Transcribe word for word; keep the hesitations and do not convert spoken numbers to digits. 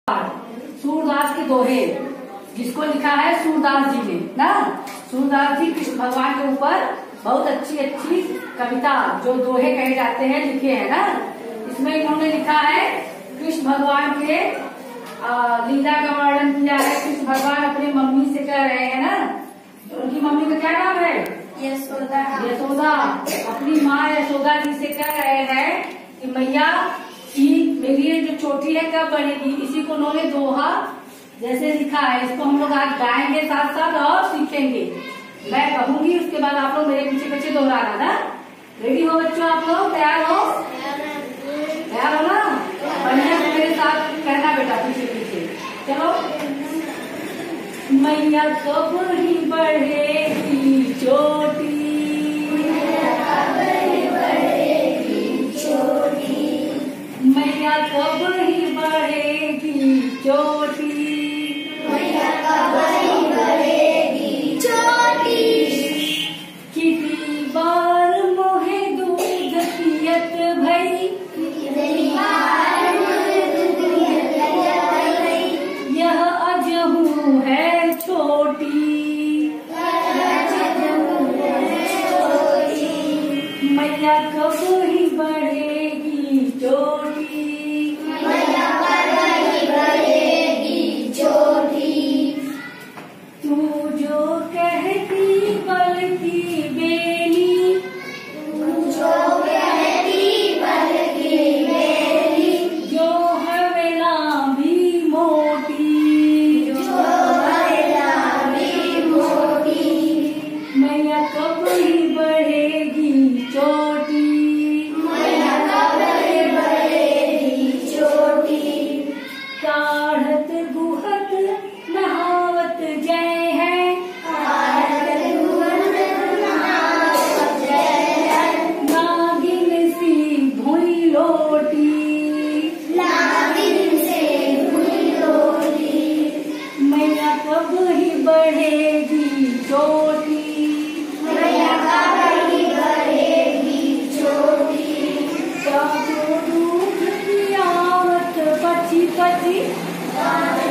सूरदास के दोहे जिसको लिखा है सूरदास जी ने ना। सूरदास जी कृष्ण भगवान के ऊपर बहुत अच्छी अच्छी कविता जो दोहे कहे जाते हैं लिखे हैं ना। इसमें इन्होंने लिखा है कृष्ण भगवान के लीला का वर्णन किया है। कृष्ण भगवान अपनी मम्मी से कह रहे हैं ना, उनकी मम्मी का क्या नाम है? यशोदा। यशोदा अपनी माँ यशोदा जी से कह रहे हैं कि मैया कि मेरी ये जो चोटी है कब बनेगी। इसी को उन्होंने दोहा जैसे लिखा है, इसको हम लोग आज गाएंगे साथ साथ और सीखेंगे। मैं कहूंगी उसके बाद आप लोग मेरे पीछे पीछे दोहराना ना। रेडी हो बच्चों? आप लोग तैयार हो? तैयार हो ना? बढ़िया से मेरे साथ कहना बेटा पीछे पीछे। चलो। मैया कब ही बढ़ेगी चोटी, मैया कब ही बढ़ेगी चोटी, मैया कब ही बढ़ेगी चोटी। कितनी बार मोहे दूध पियत भई, यह अजहू है छोटी, मैया कब ही बढ़ेगी चोटी, मैया कब ही बढ़ेगी चोटी। तू जो कहती बल की बेली, तू जो कहती बल की बेली, जो है लांबी मोटी, जो है लांबी मोटी, मैया कब ही बढ़ेगी चोटी, मैया कब ही बढ़ेगी चोटी। काढ़त गुहत नहावत जय है, नागिन सी भुई लोटी, नागिन से हुई लोटी, मैया कब ही बढ़ेगी चोटी, मैया कब ही बढ़ेगी चोटी। दूध की आवत पची पची, कांच